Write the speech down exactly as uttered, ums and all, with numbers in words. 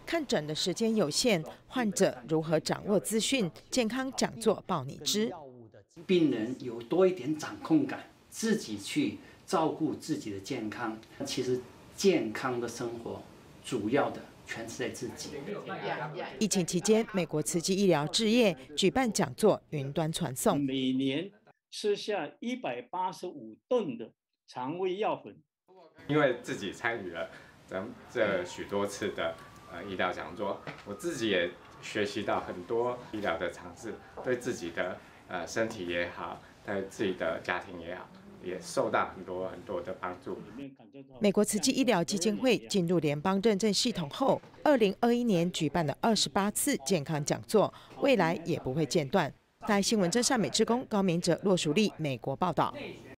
看诊的时间有限，患者如何掌握资讯？健康讲座报你知。 病人有多一点掌控感，自己去照顾自己的健康。其实健康的生活，主要的全是在自己。 疫情期间，美国慈济医疗置业举办讲座，云端传送。 每年吃下一百八十五吨的肠胃药粉。 因为自己参与了这这许多次的呃医疗讲座，我自己也学习到很多医疗的常识，对自己的呃身体也好，对自己的家庭也好，也受到很多很多的帮助。 美国慈济医疗基金会进入联邦认证系统后，二零二一年举办了二十八次健康讲座，未来也不会间断。在新闻真善美志工高明哲、骆淑丽，美国报道。